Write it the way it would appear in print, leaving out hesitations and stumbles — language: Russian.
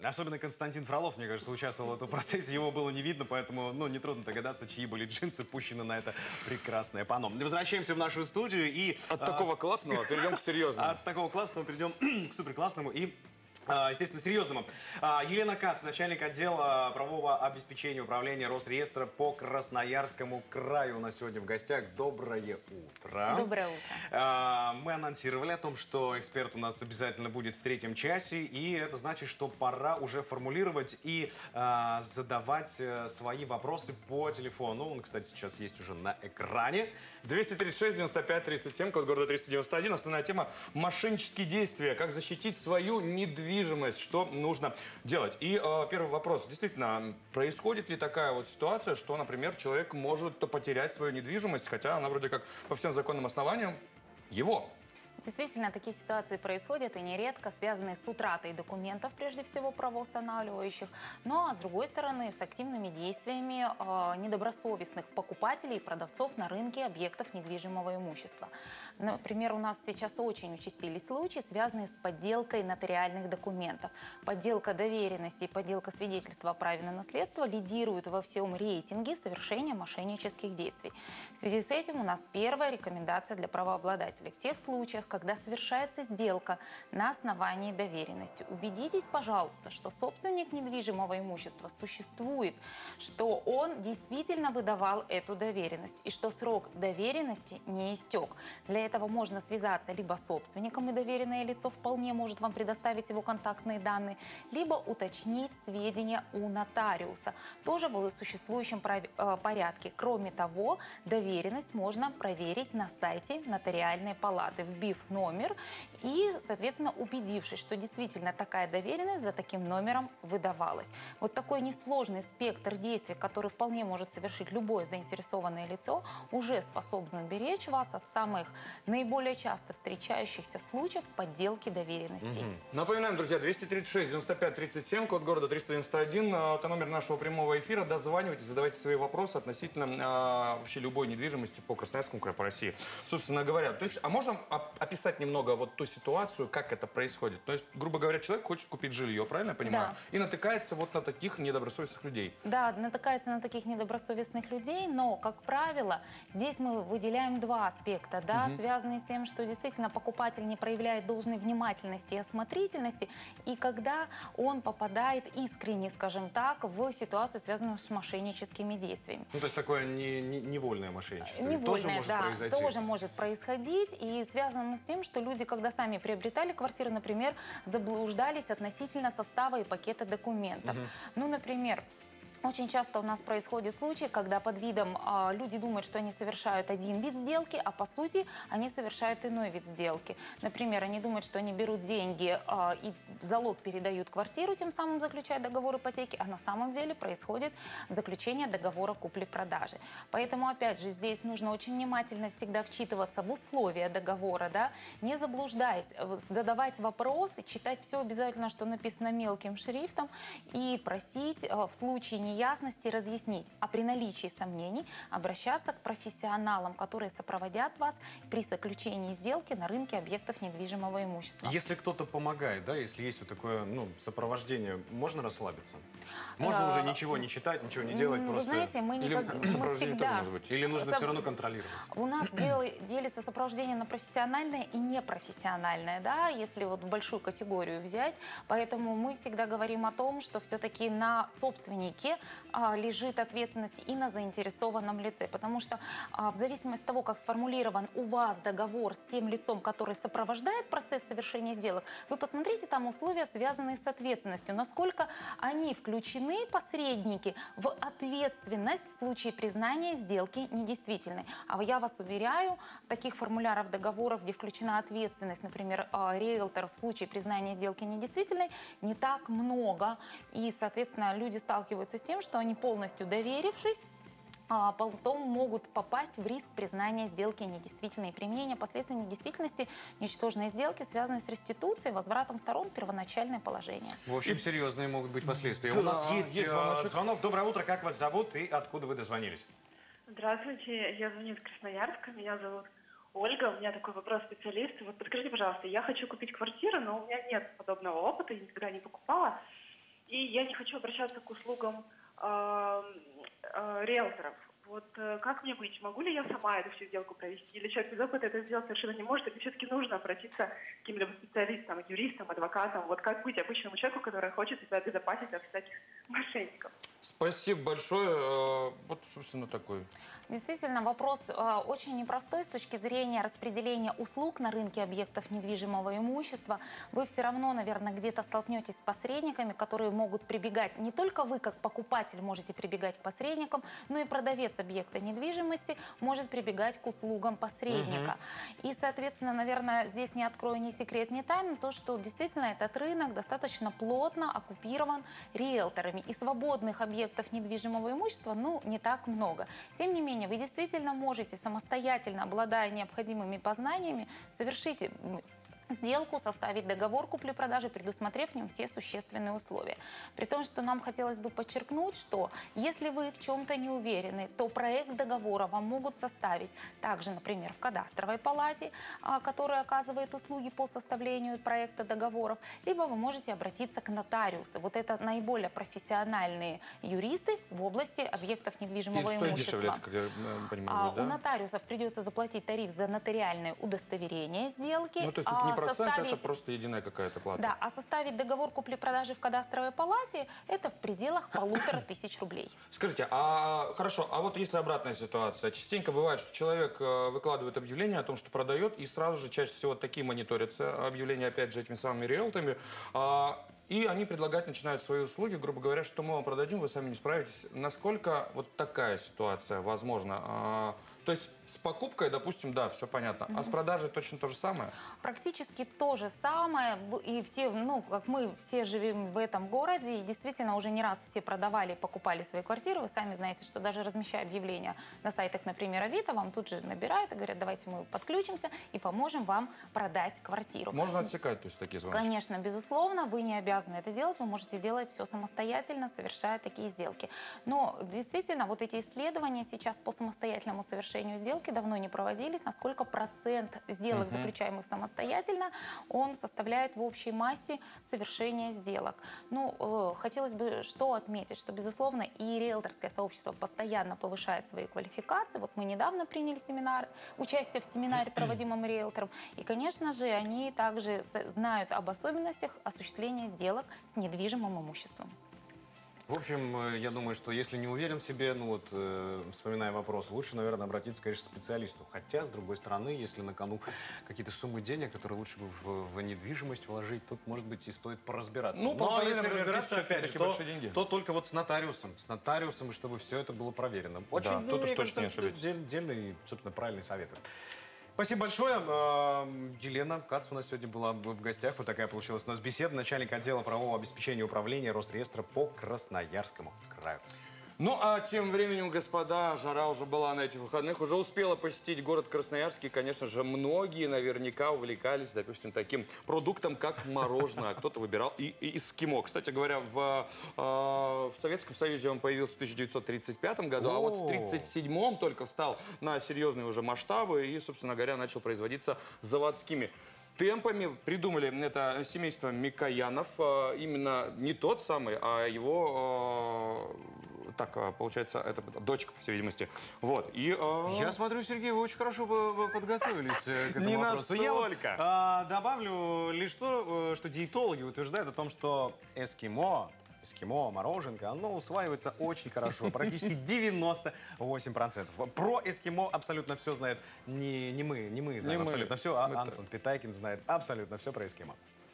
Особенно Константин Фролов, мне кажется, участвовал в этом процессе, его было не видно, поэтому, ну, нетрудно догадаться, чьи были джинсы пущены на это прекрасное панно. Возвращаемся в нашу студию и... От такого классного перейдем к серьезному. От такого классного перейдем к суперклассному и... естественно, серьезному. Елена Кац, начальник отдела правового обеспечения управления Росреестра по Красноярскому краю у нас сегодня в гостях. Доброе утро. Доброе утро. Мы анонсировали о том, что эксперт у нас обязательно будет в третьем часе, и это значит, что пора уже формулировать и задавать свои вопросы по телефону. Он, кстати, сейчас есть уже на экране. 236-95-37, код города 391. Основная тема – мошеннические действия. Как защитить свою недвижимость, что нужно делать. И первый вопрос. Действительно, происходит ли такая вот ситуация, что, например, человек может потерять свою недвижимость, хотя она вроде как по всем законным основаниям его? Действительно, такие ситуации происходят и нередко связаны с утратой документов, прежде всего правоустанавливающих, но с другой стороны с активными действиями недобросовестных покупателей и продавцов на рынке объектов недвижимого имущества. Например, у нас сейчас очень участились случаи, связанные с подделкой нотариальных документов. Подделка доверенности и подделка свидетельства о праве на наследство лидируют во всем рейтинге совершения мошеннических действий. В связи с этим у нас первая рекомендация для правообладателей. В тех случаях, когда совершается сделка на основании доверенности, убедитесь, пожалуйста, что собственник недвижимого имущества существует, что он действительно выдавал эту доверенность и что срок доверенности не истек. Для этого можно связаться либо с собственником, и доверенное лицо вполне может вам предоставить его контактные данные, либо уточнить сведения у нотариуса, тоже в существующем порядке. Кроме того, доверенность можно проверить на сайте Нотариальной палаты, вбив номер и, соответственно, убедившись, что действительно такая доверенность за таким номером выдавалась. Вот такой несложный спектр действий, который вполне может совершить любое заинтересованное лицо, уже способен уберечь вас от самых наиболее часто встречающихся случаев подделки доверенностей. Напоминаем, друзья, 236-95-37, код города 391, это номер нашего прямого эфира. Дозванивайтесь, задавайте свои вопросы относительно вообще любой недвижимости по Красноярскому краю, по России. Собственно говоря, то есть, а можно описать немного вот ту ситуацию, как это происходит? То есть, грубо говоря, человек хочет купить жилье, правильно я понимаю? Да. И натыкается вот на таких недобросовестных людей. Да, натыкается на таких недобросовестных людей, но, как правило, здесь мы выделяем два аспекта, да, связанные с тем, что действительно покупатель не проявляет должной внимательности и осмотрительности, и когда он попадает искренне, скажем так, в ситуацию, связанную с мошенническими действиями. Ну, то есть такое невольное мошенничество. Невольное, тоже может да, произойти. тоже может происходить, и связано с тем, что люди, когда сами приобретали квартиры, например, заблуждались относительно состава и пакета документов. Ну, например, очень часто у нас происходит случай, когда под видом люди думают, что они совершают один вид сделки, а по сути они совершают иной вид сделки. Например, они думают, что они берут деньги и в залог передают квартиру, тем самым заключая договор ипотеки, а на самом деле происходит заключение договора купли-продажи. Поэтому, опять же, здесь нужно очень внимательно всегда вчитываться в условия договора, да, не заблуждаясь, задавать вопросы, читать все обязательно, что написано мелким шрифтом, и просить в случае неясности разъяснить, а при наличии сомнений обращаться к профессионалам, которые сопроводят вас при заключении сделки на рынке объектов недвижимого имущества. Если кто-то помогает, да, если есть вот такое, ну, сопровождение, можно расслабиться? Можно уже ничего не читать, ничего не делать, Вы просто... знаете, мы всегда... может быть. Или нужно все равно контролировать? У нас делится сопровождение на профессиональное и непрофессиональное, да, если вот большую категорию взять. Поэтому мы всегда говорим о том, что все-таки на собственнике лежит ответственность и на заинтересованном лице, потому что в зависимости от того, как сформулирован у вас договор с тем лицом, который сопровождает процесс совершения сделок, вы посмотрите там условия, связанные с ответственностью, насколько они включены, посредники, в ответственность в случае признания сделки недействительной. А я вас уверяю, таких формуляров договоров, где включена ответственность, например, риэлтор в случае признания сделки недействительной, не так много. И, соответственно, люди сталкиваются с тем, что они, полностью доверившись, потом могут попасть в риск признания сделки недействительной и применения последствий недействительности ничтожной сделки, связанной с реституцией, возвратом сторон в первоначальное положение. В общем, серьезные могут быть последствия. Да, У нас есть звоночек. звонок. Доброе утро, как вас зовут и откуда вы дозвонились? Здравствуйте, я звоню из Красноярска, меня зовут Ольга, у меня такой вопрос специалисту. Вот подскажите, пожалуйста, я хочу купить квартиру, но у меня нет подобного опыта, я никогда не покупала. и я не хочу обращаться к услугам риэлторов. Вот как мне быть? Могу ли я сама эту всю сделку провести? Или человек без опыта это сделать совершенно не может? Или все-таки нужно обратиться к каким-либо специалистам, юристам, адвокатам? Вот как быть обычному человеку, который хочет себя обезопасить от всяких мошенников? Спасибо большое. Вот, собственно, такой. Действительно, вопрос очень непростой с точки зрения распределения услуг на рынке объектов недвижимого имущества. Вы все равно, наверное, где-то столкнетесь с посредниками, которые могут прибегать. Не только вы, как покупатель, можете прибегать к посредникам, но и продавец объекта недвижимости может прибегать к услугам посредника. И, соответственно, наверное, здесь не открою ни секрет, ни тайну, то, что действительно этот рынок достаточно плотно оккупирован риэлторами. И свободных объектов недвижимого имущества, ну, не так много. Тем не менее, вы действительно можете самостоятельно, обладая необходимыми познаниями, совершить сделку, составить договор купли-продажи, предусмотрев в нем все существенные условия. При том, что нам хотелось бы подчеркнуть, что если вы в чем-то не уверены, то проект договора вам могут составить также, например, в кадастровой палате, которая оказывает услуги по составлению проекта договоров, либо вы можете обратиться к нотариусу. Вот это наиболее профессиональные юристы в области объектов недвижимого И имущества. дешевле, это, как я понимаю, У да? нотариусов придется заплатить тариф за нотариальное удостоверение сделки. Ну, то есть это не процент, это просто единая какая-то плата. Да, а составить договор купли-продажи в кадастровой палате – это в пределах 1500 рублей. Скажите, хорошо, а вот если обратная ситуация? Частенько бывает, что человек выкладывает объявление о том, что продает, и сразу же чаще всего такие мониторятся объявления, опять же, этими самыми риэлторами, и они предлагать начинают свои услуги, грубо говоря, что мы вам продадим, вы сами не справитесь. Насколько вот такая ситуация возможна? То есть с покупкой, допустим, да, все понятно. А с продажей точно то же самое? Практически то же самое. И все, ну, как мы все живем в этом городе, и действительно уже не раз все продавали и покупали свои квартиры. Вы сами знаете, что даже размещая объявления на сайтах, например, Авито, вам тут же набирают и говорят, давайте мы подключимся и поможем вам продать квартиру. Можно отсекать, то есть, такие звонки? Конечно, безусловно, вы не обязаны это делать, вы можете делать все самостоятельно, совершая такие сделки. Но действительно, вот эти исследования сейчас по самостоятельному совершению сделки давно не проводились, насколько процент сделок, заключаемых самостоятельно, он составляет в общей массе совершения сделок. Ну, хотелось бы что отметить, что, безусловно, и риэлторское сообщество постоянно повышает свои квалификации. Вот мы недавно приняли семинар, участие в семинаре, проводимом риэлтором, и, конечно же, они также знают об особенностях осуществления сделок с недвижимым имуществом. В общем, я думаю, что если не уверен в себе, ну вот, вспоминая вопрос, лучше, наверное, обратиться, конечно, к специалисту. Хотя, с другой стороны, если на кону какие-то суммы денег, которые лучше бы в недвижимость вложить, тут, может быть, и стоит поразбираться. Ну, но полторы, если например, разбираться, тысячи, опять же, такие большие деньги. то только вот с нотариусом, чтобы все это было проверено. Очень, Да, тут уж мне точно не кажется, ошибетесь. дельный, собственно, правильный совет. Спасибо большое. Елена Кац у нас сегодня была в гостях. Вот такая получилась у нас беседа. Начальник отдела правового обеспечения управления Росреестра по Красноярскому краю. Ну, а тем временем, господа, жара уже была на этих выходных, уже успела посетить город Красноярск, и, конечно же, многие наверняка увлекались, допустим, таким продуктом, как мороженое. Кто-то выбирал и эскимо. Кстати говоря, в Советском Союзе он появился в 1935 году, а вот в 1937 только встал на серьезные уже масштабы и, собственно говоря, начал производиться заводскими темпами. Придумали это семейство Микоянов. Именно не тот самый, а его... Так, получается, это дочка, по всей видимости. Вот. И, Я смотрю, Сергей, вы очень хорошо подготовились к этому Не вопросу. Я вот, настолько. добавлю лишь то, что диетологи утверждают о том, что эскимо, мороженка, оно усваивается очень хорошо, практически 98%. Про эскимо абсолютно все знает не мы знаем абсолютно все, а Антон Питайкин знает абсолютно все про эскимо.